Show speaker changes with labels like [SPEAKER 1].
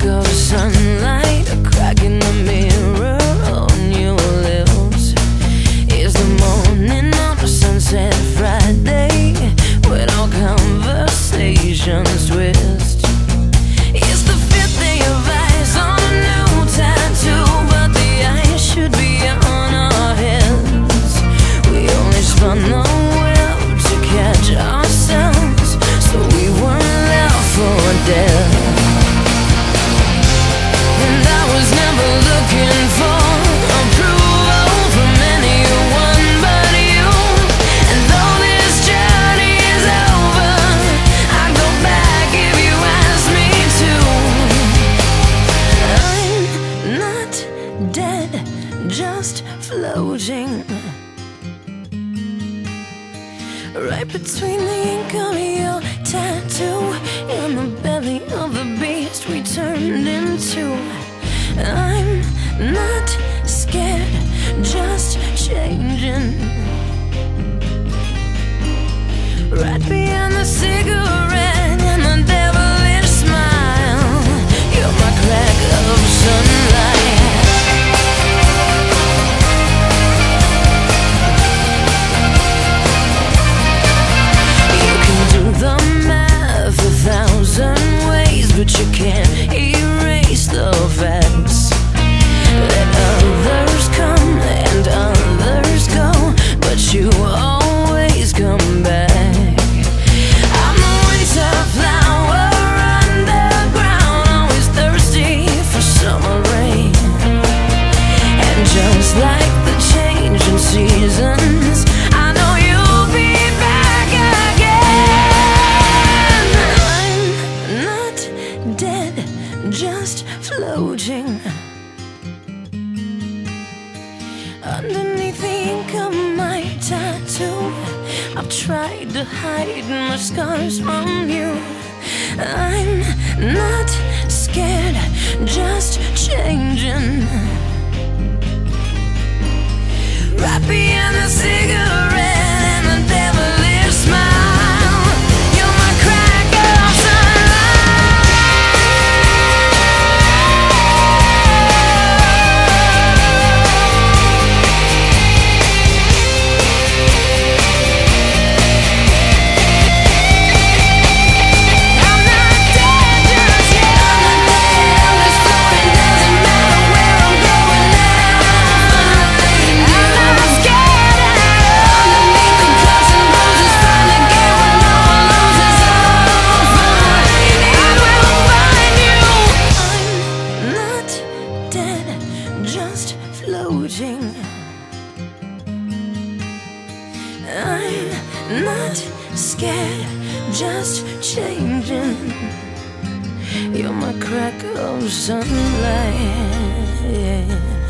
[SPEAKER 1] crack of sunlight, a crack in the mirror on your lips. It's the morning of a sunset Friday, when all conversations twist. It's the fifth day of ice on a new tattoo, but the ice should be on our heads. We only spun the web to catch ourselves, so we weren't left for dead. And I was never looking for approval from anyone but you. And though this journey is over, I'd go back if you asked me to. I'm not dead, just floating right between the ink of your tattoo and the belly of the beast we turned into. I'm not scared, just changing. Right beyond the cigarette and the devilish smile, you're my crack of sunlight. The math 1,000 ways, but you can't erase the facts. Let others come and others go, but you always come back. I'm the winter flower underground, always thirsty for summer rain. And just like the changing seasons, I know you'll be back again. Dead, just floating underneath the ink of my tattoo. I've tried to hide my scars from you. I'm not scared, just changing. Right beyond the cigarette and the devilish smile, you're my crack of just floating. I'm not scared, just changing. You're my crack of sunlight, yeah.